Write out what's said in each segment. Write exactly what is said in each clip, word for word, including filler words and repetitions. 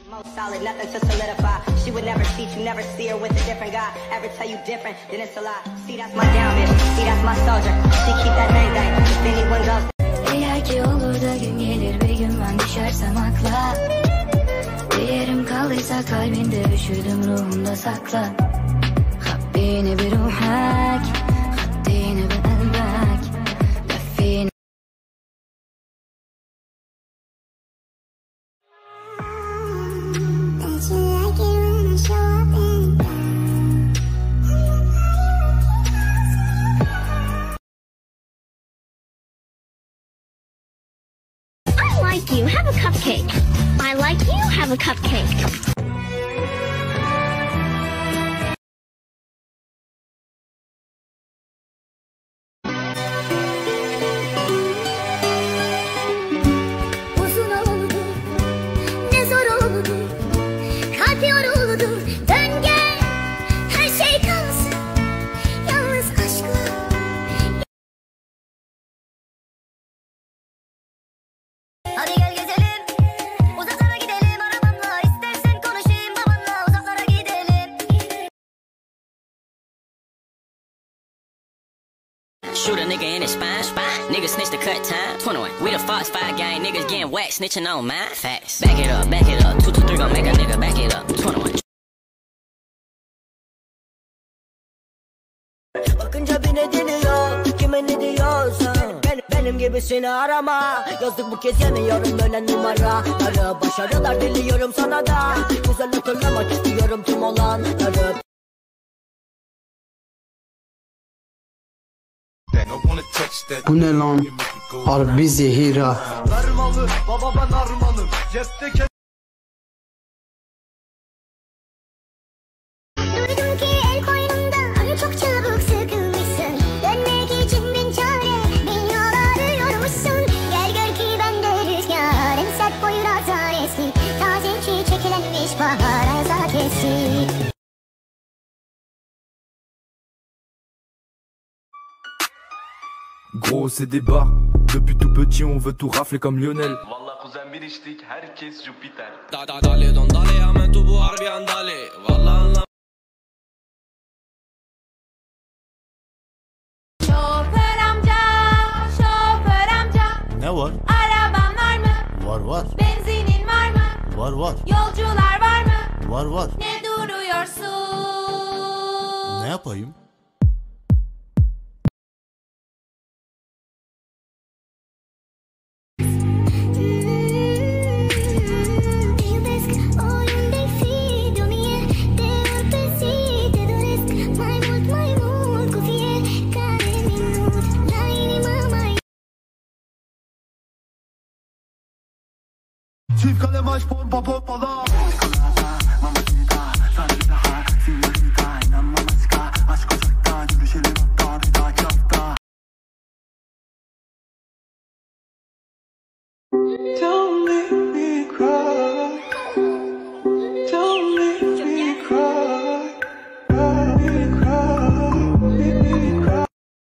Most solid, nothing to solidify. She would never cheat, you never see her with a different guy. Ever tell you different, then it's a lie. See, that's my down bitch, see, that's my soldier. She keep that bang bang, if anyone goes. Eğer ki olur da gün gelir bir gün ben düşersem akla. Bir yerim kaldıysa kalbinde üşüdüm ruhumda sakla. Habbini bir ruhak, haddini bir elbak. Lafini I like you, have a cupcake. I like you, have a cupcake. uzun oldu, ne zor oldu. Kalp yoruldu, dön gel. Her şey kalsın, yalnız aşkla. Hadi gel gezelim, uzaklara gidelim arabamla. İstersen konuşayım babanla, uzaklara gidelim. Shoot a nigga in his spine, spine. Nigga snitch the cut time. twenty-one. We the Fox five gang, niggas getting whacked, snitching on mine. Facts. Back it up, back it up. Two, two, three, gon' make a nigga back it up. twenty-one. Bakınca bir nedeni yok, kime ne diyorsan. Benim, benim gibisini arama. Yazdık bu kez yemiyorum öyle numaraları. Başarılar diliyorum sana da. Güzel hatırlamak istiyorum tüm olanları. Bu ne lan? Harbi zehir ha. Vermalı, baba ben armalım. Cepte ke... Duydum ki el koynunda, ay çok çabuk sıkılmışsın. Dönmek için bin çare, bin yol arıyormuşsun. Gel gör ki ben de rüzgar, en sert Poyraz tanesi. Taze çiçeklenmiş bahar ezakesi. Gros c'est débat, depuis tout petit on veut tout rafler comme Lionel. Valla kuzen bir içtik, herkes Jupiter. Da da dale don dale hemen tu bu harbi andale. Valla anlam. Şoför amca, şoför amca. Ne var? Araban var mı? Var var. Benzinin var mı? Var var. Yolcular var mı? Var var. Ne duruyorsun? Ne yapayım? Çift kalem aç pompa pompala. Don't make me cry. Don't make me cry. Make me cry. Make me cry.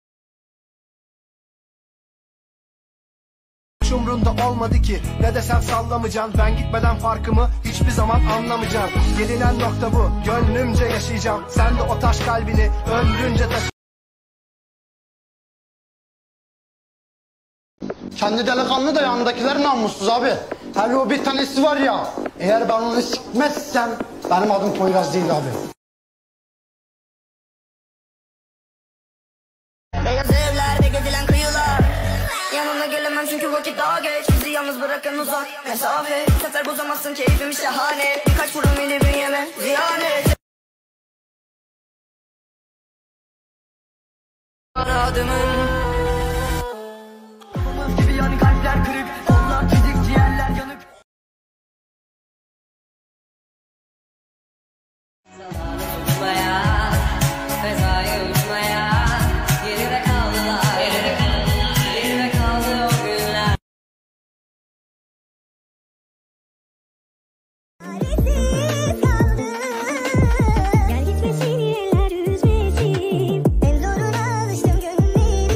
Umrunda olmadı ki ne desem sallamayacaksın. Ben gitmeden farkımı hiçbir zaman anlamayacaksın. Gelinen nokta bu, gönlümce yaşayacağım. Sen de o taş kalbini ömrünce taşı. Kendi delikanlı da yanındakiler namussuz abi. Hele o bir tanesi var ya. Eğer ben onu sikmezsem benim adım Poyraz değil abi. Beyaz evler ve gezilen kıyılar. Yanına gelemem çünkü vakit daha geç. Bizi yalnız bırakın uzak mesafe. Bu sefer bozamazsın keyfim şahane. Birkaç promili bünyeme ziyaret. Adımın gibi yani kalpler kırık. Onlar çizik ciğerler yanık. Gel gitmesin yerler üzmesin. En zoruna alıştım gönlüm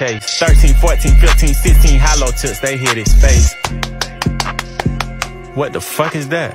chase. Thirteen, fourteen, fifteen, sixteen hollow tips, they hit his face. What the fuck is that?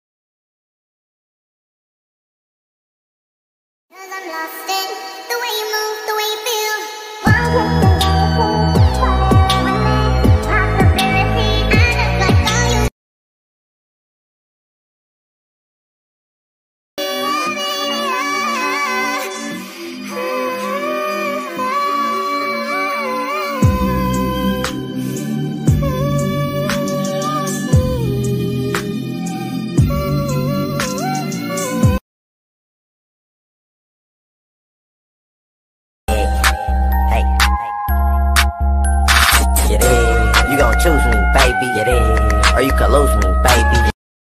You gon' choose me, baby, or you can lose me, baby.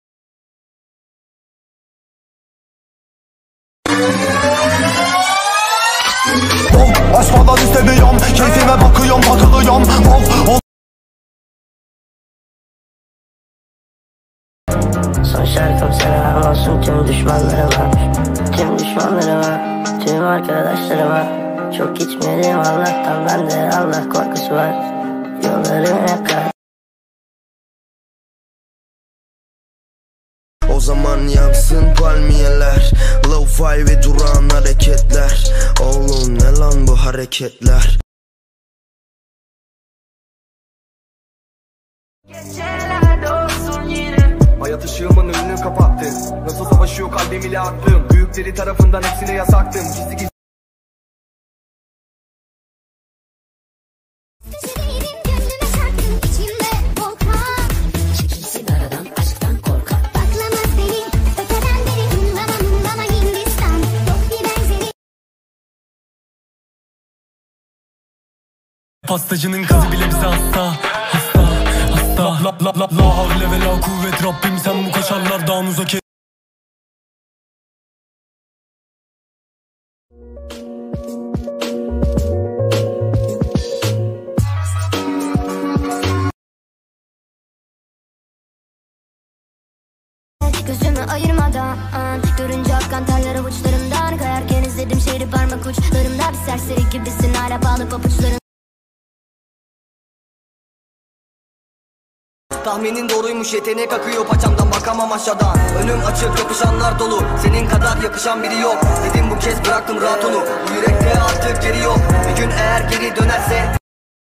Of, açmadan istemiyorum, keyfime bakıyorum, takılıyorum. Of, of. Son şarkım selam olsun tüm düşmanlarıma, tüm düşmanlarıma, tüm arkadaşlarıma. Çok içmedim Allah'tan, bende Allah korkusu var. Yollarım yakar. O zaman yansın palmiyeler, lo-fi ve duran hareketler. Oğlum ne lan bu hareketler? Hayat ışığımın önünü kapattı. Nasıl savaşıyor kalbim ile aklım. Büyükleri tarafından hepsine yasaktım. Gizli gizli pastacının kızı bile bize hasta, hasta, hasta. La la la la havle ve la kuvvet Rabbim, sen bu kaşarlardan uzak et. Gözümü ayırmadan görünce akkan terler avuçlarımdan, kayarken izledim şehri parmak uçlarımda. Bir serseri gibisin hala bağlı pabuçların. Tahminin doğruymuş, yetenek akıyor paçamdan, bakamam aşağıdan. Önüm açık, yakışanlar dolu, senin kadar yakışan biri yok. Dedim bu kez bıraktım rahat onu, bu yürekte artık geri yok. Bir gün eğer geri dönerse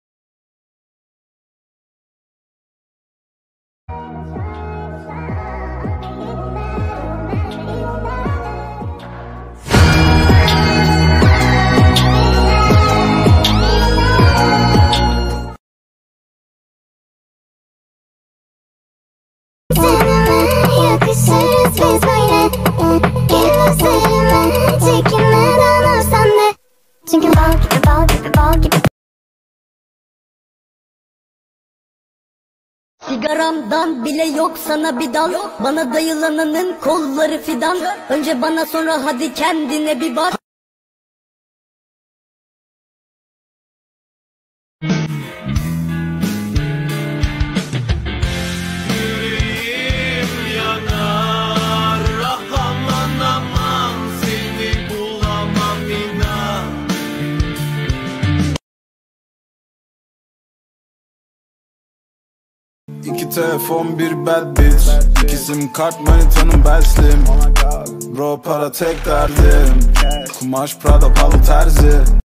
yakışırız biz böyle. Gel üzerime, çekinmeden ol sen de. Çünkü bal gibi bal gibi bal gibi. Sigaramdan bile yok sana bir dal. Bana dayılananın kolları fidan. Önce bana sonra hadi kendine bir bak. İki telefon bir bad bitch, İki sim kart manitanın beslim. Bro para tek derdim, kumaş Prada pahalı terzi.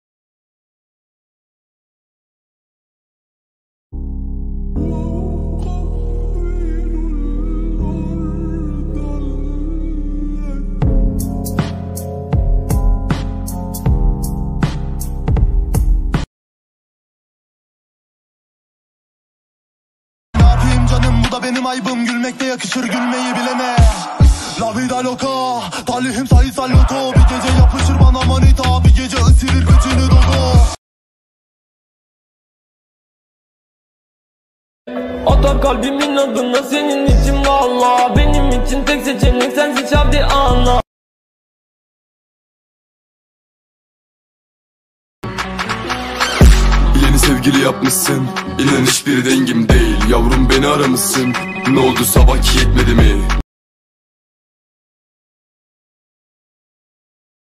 Canım bu da benim aybım, gülmekte yakışır gülmeyi bilene. La vida loca, talihim sayısal loto. Bir gece yapışır bana manita, bir gece ısırır götünü dodo. Atar kalbimin adına senin için valla. Benim için tek seçenek sensin şavdi anla. Yeni sevgili yapmışsın, İnan hiçbir dengim değil. Yavrum beni aramışsın, ne oldu sabah ki yetmedi mi?